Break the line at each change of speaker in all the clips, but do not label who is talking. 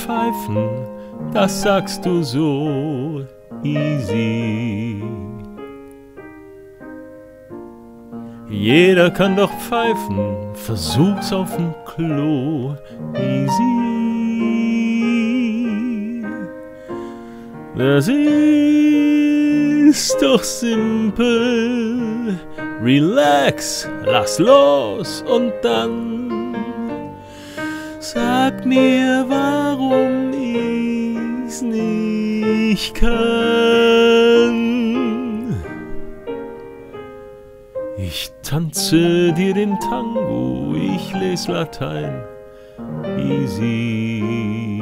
pfeifen, das sagst du so easy. Jeder kann doch pfeifen, versuch's auf'm Klo, easy. Das ist doch simpel, relax, lass los und dann sag mir, warum ich's nicht kann. Ich tanze dir den Tango, ich lese Latein, easy.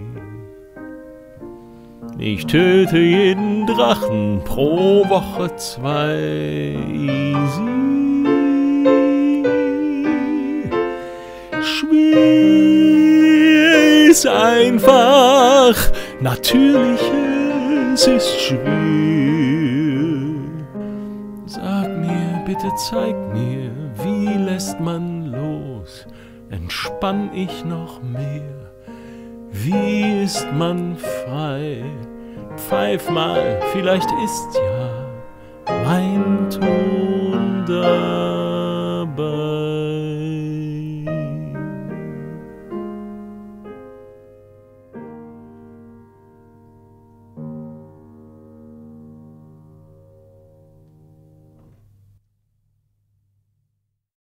Ich töte jeden Drachen pro Woche 2, easy. Schwer ist einfach, natürlich es ist schwer. Sag mir, bitte zeig mir, wie lässt man los? Entspann ich noch mehr? Wie ist man frei? Pfeif mal, vielleicht ist ja mein Ton da.